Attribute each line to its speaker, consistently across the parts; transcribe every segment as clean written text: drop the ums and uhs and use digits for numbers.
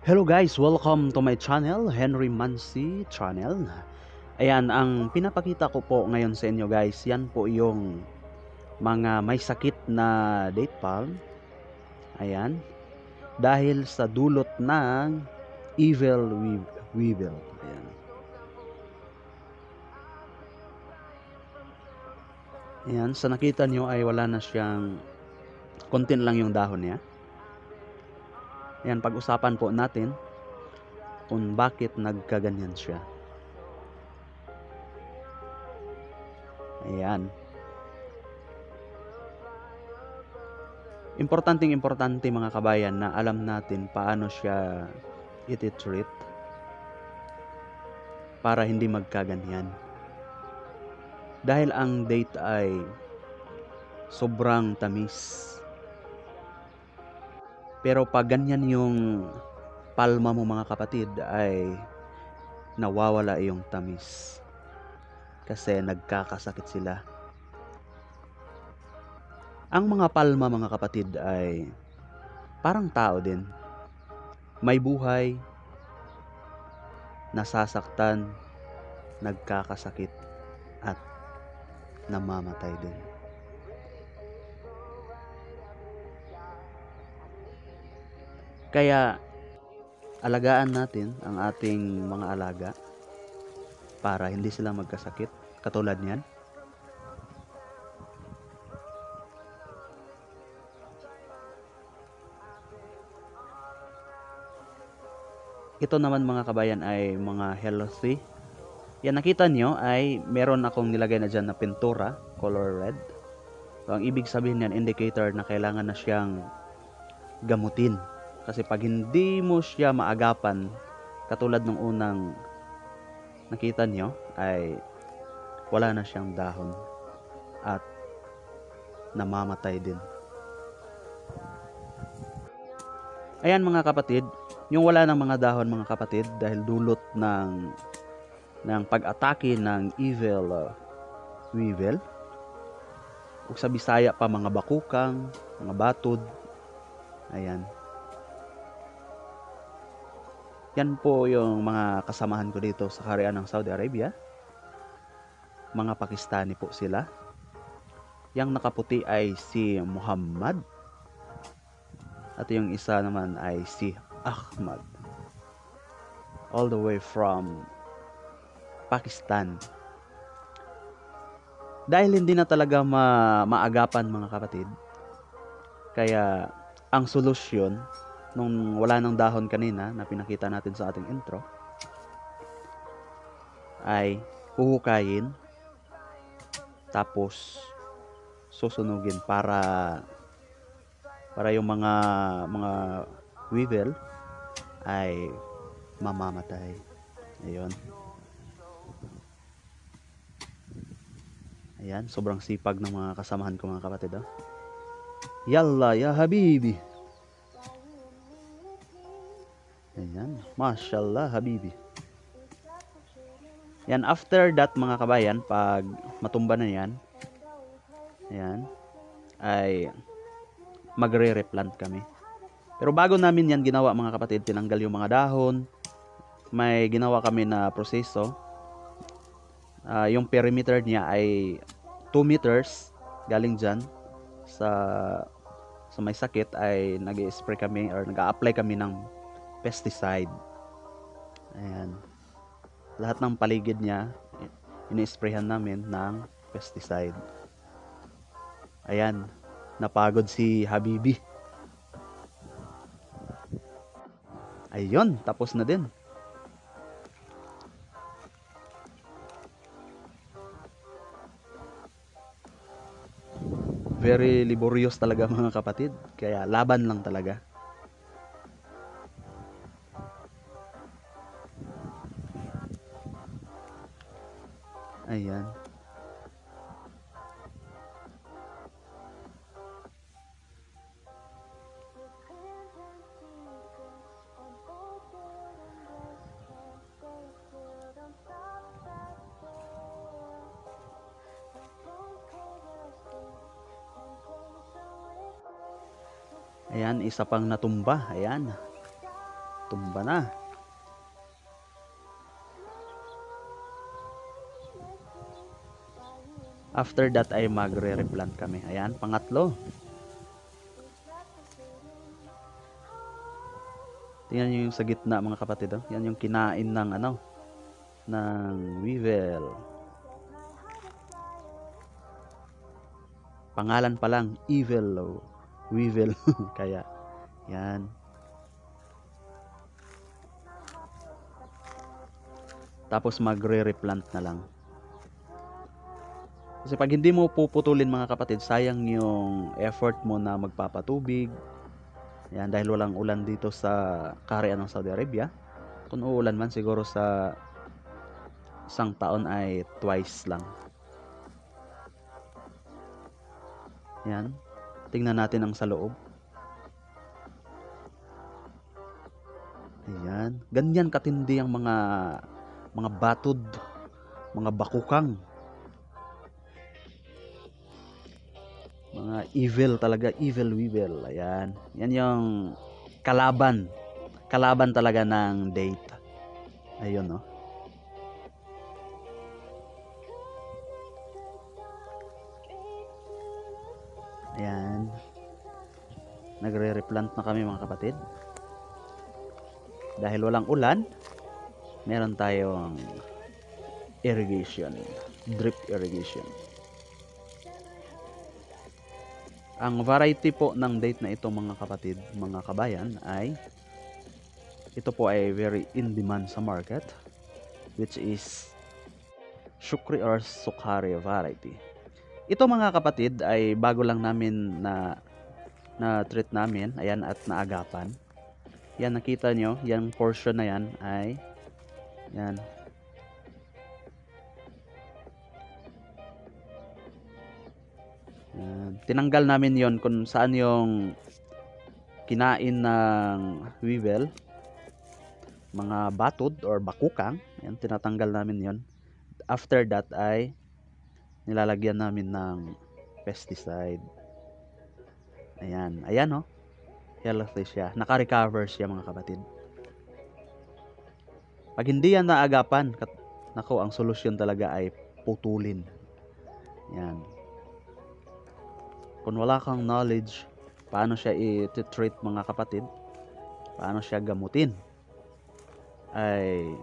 Speaker 1: Hello guys, welcome to my channel, Henry Mansi Channel. Ayan, ang pinapakita ko po ngayon sa inyo guys, yan po yung mga may sakit na date palm. Ayan, dahil sa dulot ng evil weevil. Ayan. Ayan, sa nakita nyo ay wala na siyang, konti lang yung dahon niya. Ayan, pag-usapan po natin kung bakit nagkaganyan siya. Ayan. Importante mga kabayan na alam natin paano siya iti-treat para hindi magkaganyan. Dahil ang date ay sobrang tamis. Pero pag ganyan yung palma mo mga kapatid ay nawawala yung tamis. Kasi nagkakasakit sila. Ang mga palma mga kapatid ay parang tao din. May buhay, nasasaktan, nagkakasakit, at namamatay din. Kaya alagaan natin ang ating mga alaga para hindi sila magkasakit katulad niyan. Ito naman mga kabayan ay mga healthy. Yan nakita nyo ay meron akong nilagay na dyan na pintura, color red. So, ang ibig sabihin yan, indicator na kailangan na siyang gamutin. Kasi pag hindi mo siya maagapan, katulad ng unang nakita nyo, ay wala na siyang dahon at namamatay din. Ayan mga kapatid, yung wala ng mga dahon mga kapatid dahil dulot ng pag-atake ng evil weevil. Ug sa Bisaya pa mga bakukang, mga batod. Ayan. Yan po yung mga kasamahan ko dito sa Kaharian ng Saudi Arabia. Mga Pakistani po sila. Yang nakaputi ay si Muhammad. At yung isa naman ay si Ahmad. All the way from Pakistan. Dahil hindi na talaga maagapan mga kapatid. Kaya ang solusyon nung wala ng dahon kanina na pinakita natin sa ating intro ay huhukayin tapos susunugin para yung mga weevil ay mamamatay. Ayun. Ayan, sobrang sipag ng mga kasamahan ko mga kapatid. Oh. Yalla ya habibi. Ayan, mashallah habibi. Yan, after that mga kabayan, pag matumba na yan, ayan, ay magre-replant kami. Pero bago namin yan ginawa mga kapatid, tinanggal yung mga dahon, may ginawa kami na proseso. Yung perimeter niya ay 2 meters galing dyan sa may sakit ay nag-spray kami or nag-apply kami ng pesticide. Ayan. Lahat ng paligid niya ini-sprayhan namin ng pesticide. Ayan. Napagod si Habibi. Ayun, tapos na din. Very laborious talaga mga kapatid. Kaya laban lang talaga. Ayan. Ayan, isa pang natumba. Ayan. tumba na. After that ay magre-replant kami. Ayan, pangatlo. Tingnan nyo yung sa gitna mga kapatid. Oh. Yan yung kinain ng ano, ng weevil. Pangalan pa lang, evil. Oh. Weevil. Kaya, yan. Tapos magre-replant na lang. Kasi pag hindi mo puputulin mga kapatid, sayang yung effort mo na magpapatubig. Yan, dahil walang ulan dito sa kaharian ng Saudi Arabia. Kung uulan man, siguro sa isang taon ay twice lang. Yan. Tingnan natin ang sa loob. Ayan. Ganyan katindi ang mga batod, mga bakukang. Mga evil talaga, evil weevil. Ayan. Yan yung kalaban. Kalaban talaga ng date. Ayun, no. Ayan. Nagre-replant na kami mga kapatid. Dahil walang ulan, meron tayong irrigation. Drip irrigation. Ang variety po ng date na ito mga kapatid, mga kabayan, ay ito po ay very in demand sa market, which is Shukri or Sukhari variety. Ito mga kapatid ay bago lang namin na treat namin, ayan, at naagapan. Yan, nakita nyo, yung portion na yan ay yan. Tinanggal namin yon kung saan yung kinain ng weevil, mga batod or bakukang. Yan, tinatanggal namin yon. After that ay nilalagyan namin ng pesticide. Ayan, ayan, oh. Healthy siya. Naka-recover siya mga kapatid. Pag hindi yan naagapan, nako, ang solusyon talaga ay putulin. Yan. Kung wala kang knowledge paano siya i-treat mga kapatid, paano siya gamutin, ay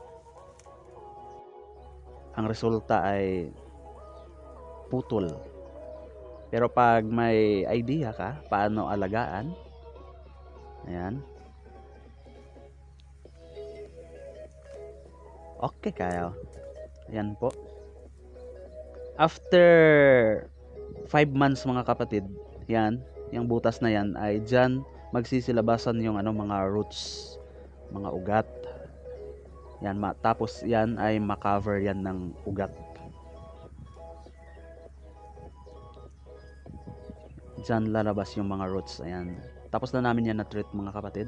Speaker 1: ang resulta ay putol. Pero pag may idea ka paano alagaan, ayan, okay kayo. Ayan po. After 5 months mga kapatid, yan, yung butas na yan ay dyan magsisilabasan yung mga roots, mga ugat. Yan, tapos yan ay makover yan ng ugat. Dyan lalabas yung mga roots. Ayan. Tapos na namin yan na treat mga kapatid.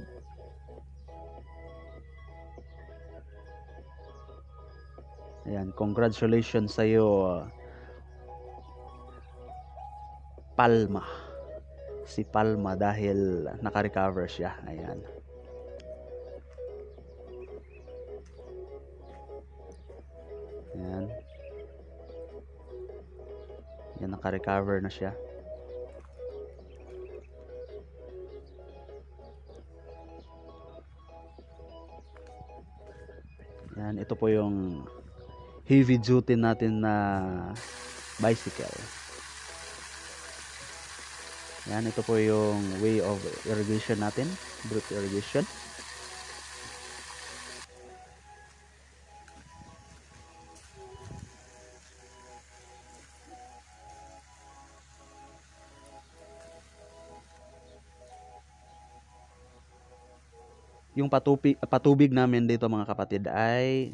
Speaker 1: Ayan, congratulations sa iyo, Palma. Si Palma, dahil naka-recover siya. Ayan. Ayan. Yan, naka-recover na siya. Yan, ito po yung heavy duty natin na bicycle. Yan, ito po yung way of irrigation natin, drip irrigation. Yung patubig namin dito mga kapatid ay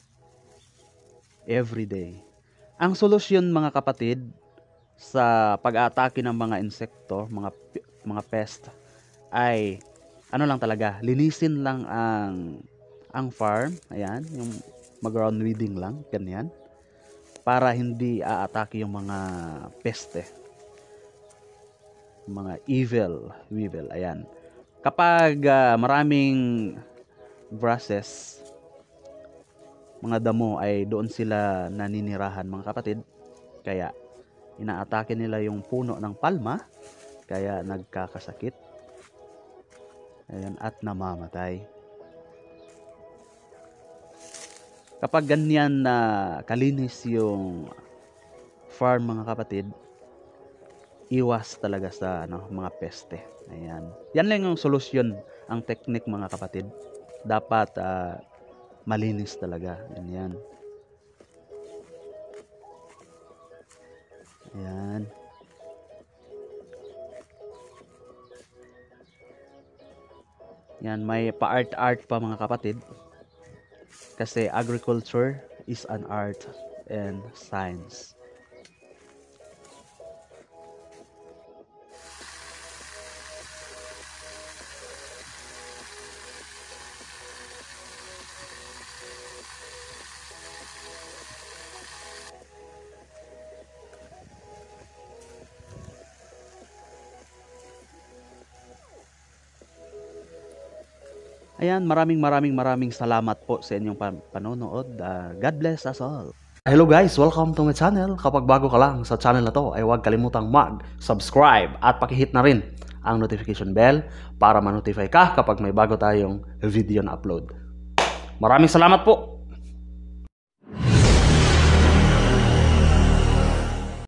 Speaker 1: everyday. Ang solusyon mga kapatid sa pag-aatake ng mga insekto, mga pest, ay ano lang talaga, linisin lang ang farm. Ayan, yung mag-ground weeding lang, ganyan, para hindi aatake yung mga peste, mga evil weevil. Ayan, kapag maraming grasses, mga damo ay doon sila naninirahan mga kapatid. Kaya inaatake nila yung puno ng palma, kaya nagkakasakit. Ayan, at namamatay. Kapag ganyan na kalinis yung farm mga kapatid, iwas talaga sa mga peste. Ayan. Yan lang yung solusyon, ang technique mga kapatid. Dapat malinis talaga. Yan. Ayan. Yan, may pa-art pa mga kapatid. Kasi agriculture is an art and science. Ayan, maraming salamat po sa inyong panonood. God bless us all. Hello guys, welcome to my channel. Kapag bago ka lang sa channel na to, ay huwag kalimutang mag-subscribe at pakihit na rin ang notification bell para ma-notify ka kapag may bago tayong video na upload. Maraming salamat po!